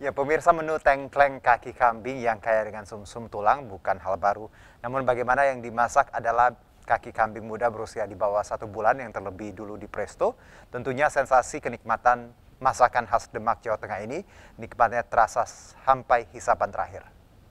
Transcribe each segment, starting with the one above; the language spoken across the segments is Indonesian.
Ya pemirsa, menu tengkleng kaki kambing yang kaya dengan sumsum tulang bukan hal baru. Namun bagaimana yang dimasak adalah kaki kambing muda berusia di bawah 1 bulan yang terlebih dulu di presto. Tentunya sensasi kenikmatan masakan khas Demak, Jawa Tengah ini nikmatnya terasa sampai hisapan terakhir.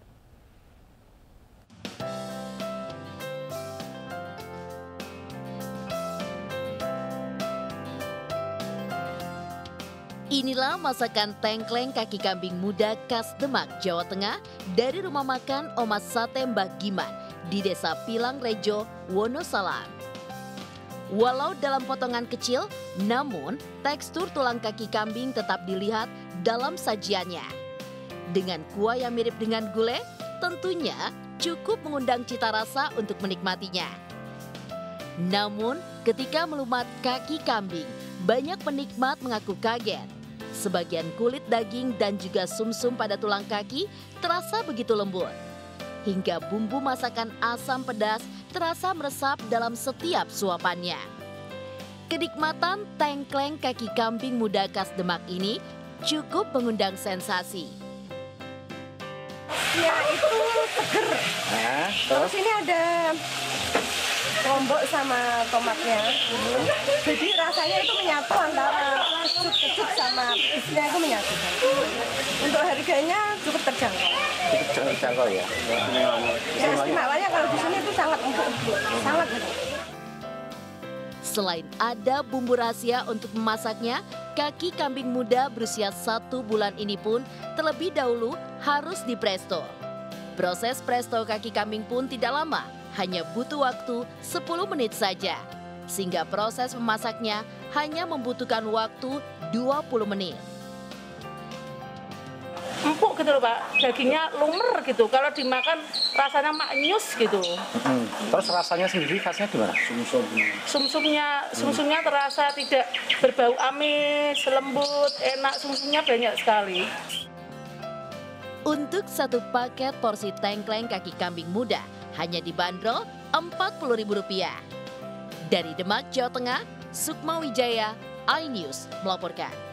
Inilah masakan tengkleng kaki kambing muda khas Demak, Jawa Tengah dari rumah makan Omas Sate Mbah Giman di Desa Pilang Rejo, Wonosalam. Walau dalam potongan kecil, namun tekstur tulang kaki kambing tetap dilihat dalam sajiannya. Dengan kuah yang mirip dengan gulai, tentunya cukup mengundang cita rasa untuk menikmatinya. Namun, ketika melumat kaki kambing, banyak penikmat mengaku kaget. Sebagian kulit daging dan juga sumsum pada tulang kaki terasa begitu lembut. Hingga bumbu masakan asam pedas terasa meresap dalam setiap suapannya. Kenikmatan tengkleng kaki kambing muda khas Demak ini cukup mengundang sensasi. Ya itu seger. Terus ini ada lombok sama tomatnya. Jadi rasanya itu menyatu antara kecut sama pedasnya itu menyatu. Untuk harganya cukup terjangkau. Cukup terjangkau ya. Ya, istimewanya kalau di sini itu sangat empuk, sangat empuk. Selain ada bumbu rahasia untuk memasaknya, kaki kambing muda berusia 1 bulan ini pun terlebih dahulu harus dipresto. Proses presto kaki kambing pun tidak lama, hanya butuh waktu 10 menit saja. Sehingga proses memasaknya hanya membutuhkan waktu 20 menit. Empuk gitu loh Pak, dagingnya lumer gitu. Kalau dimakan rasanya maknyus gitu. Terus rasanya sendiri khasnya gimana? Sumsumnya terasa tidak berbau amis, lembut, enak. Sumsumnya banyak sekali. Untuk satu paket porsi tengkleng kaki kambing muda hanya dibanderol Rp40.000. Dari Demak, Jawa Tengah, Sukma Wijaya, iNews melaporkan.